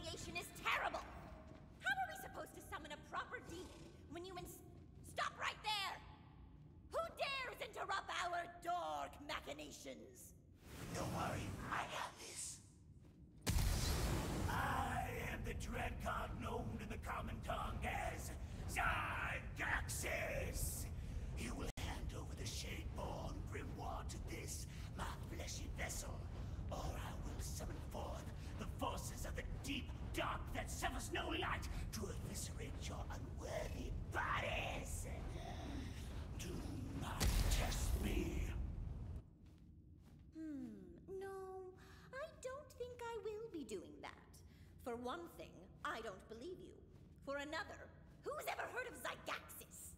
Speaker 20: retaliation is terrible! How are we supposed to summon a proper demon when you Stop right there! Who dares interrupt our dark machinations?
Speaker 11: Don't worry, I got this. I am the dread god known in the common tongue as Zygaxis. You will hand over the Shadeborn grimoire to this, my fleshy vessel, or I will summon forth the forces of the deep dark that suffers no light to eviscerate your unworthy bodies. Do not test me.
Speaker 20: No, I don't think I will be doing that. For one thing, I don't believe you. For another, who's ever heard of Zygaxis?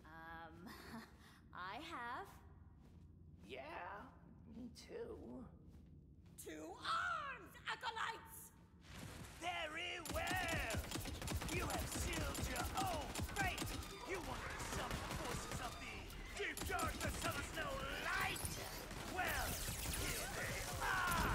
Speaker 19: I have.
Speaker 11: Yeah, me too.
Speaker 20: To arms, acolytes!
Speaker 11: Very well! You have sealed your own fate! You want to summon forces of the deep darkness of no light? Well, here they are!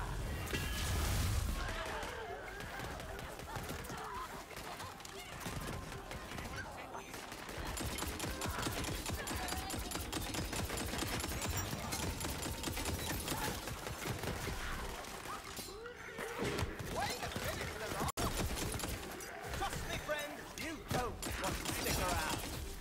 Speaker 1: Trust me, friend, you don't want to stick around.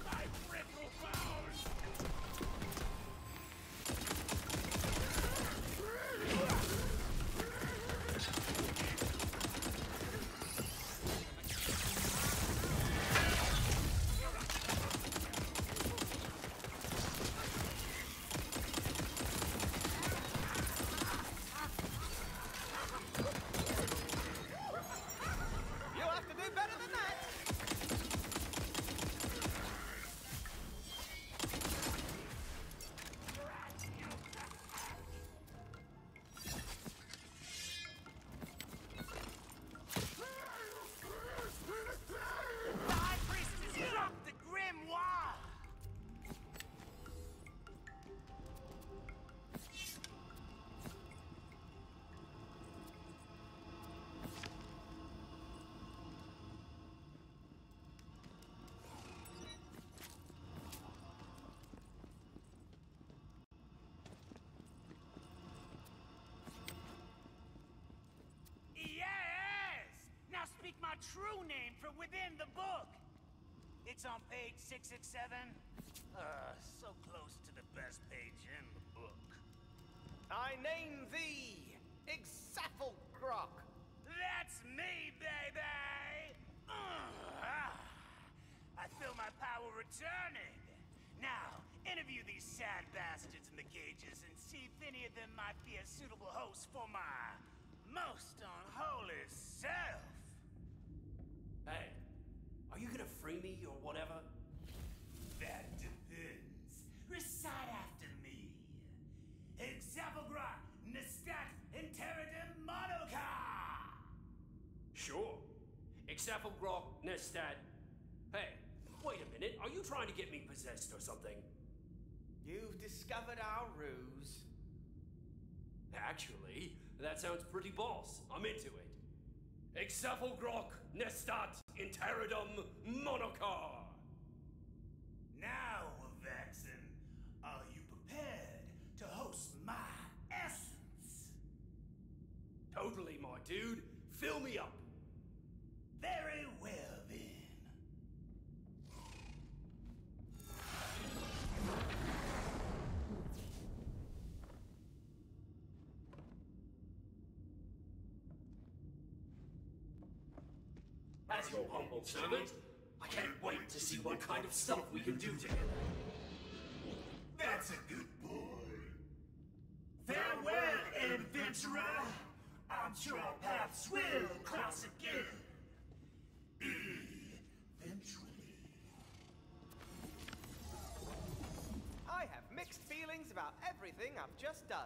Speaker 1: You have to do better than that.
Speaker 11: The High Priestess dropped the grimoire! Yes! Now speak my true name from within the book! It's on page 667. So close to the best page in the book.
Speaker 1: I name thee Ixaphelgrok.
Speaker 11: That's me, baby! I feel my power returning. Now, interview these sad bastards in the cages and see if any of them might be a suitable host for my most unholy self.
Speaker 18: Hey, are you gonna free me or whatever?
Speaker 11: That depends. Recite after me. Ixaphelgrok Nestat Interidum Monoka!
Speaker 18: Sure. Ixaphelgrok Nestat. Hey, wait a minute. Are you trying to get me possessed or something?
Speaker 1: You've discovered our ruse.
Speaker 18: Actually, that sounds pretty boss. I'm into it. Ixaphelgrok Nestat Interidum Monoka!
Speaker 11: Now, Vaxen, are you prepared to host my essence?
Speaker 18: Totally, my dude. Fill me up.
Speaker 11: Very well, then.
Speaker 18: As your humble servant, I can't wait to see what kind of stuff we can do together.
Speaker 11: That's a good boy. Farewell, adventurer. I'm sure our paths will cross again. Eventually.
Speaker 1: I have mixed feelings about everything I've just done.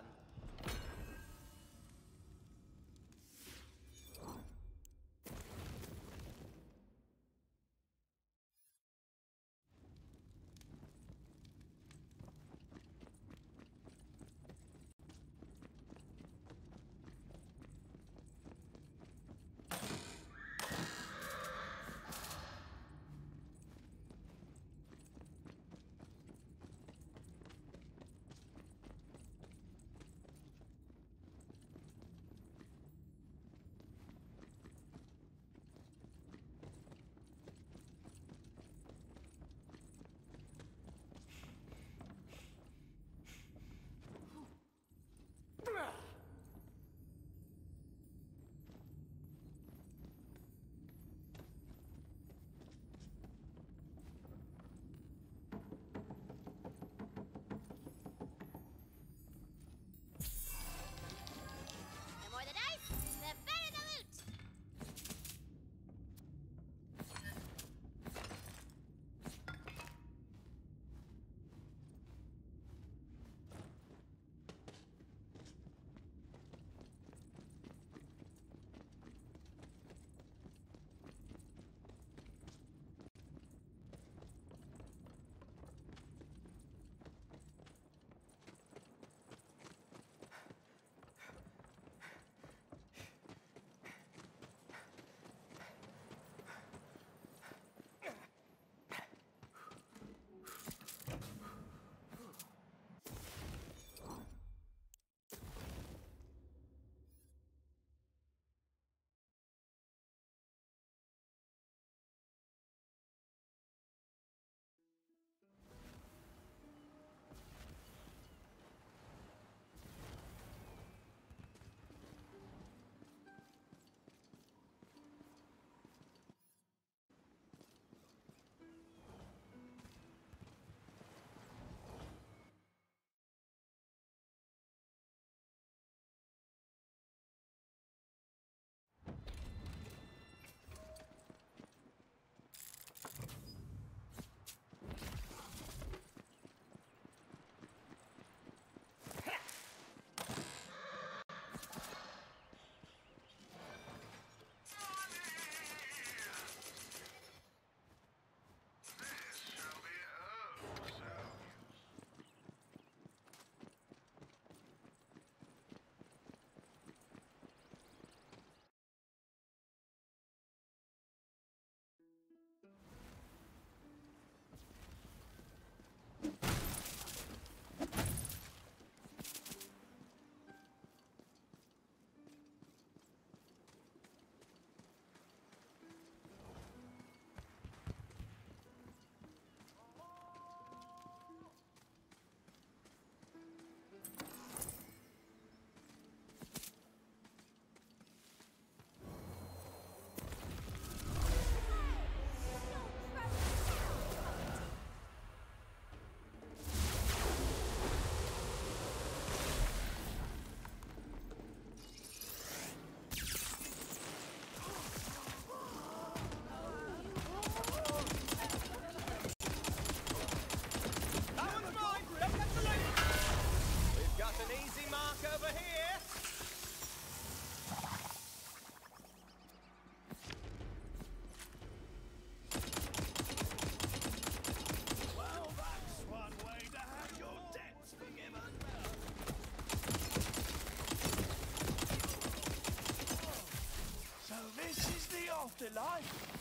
Speaker 1: mark over here.
Speaker 4: Well, that's one way to have your debts forgiven. So this is the afterlife?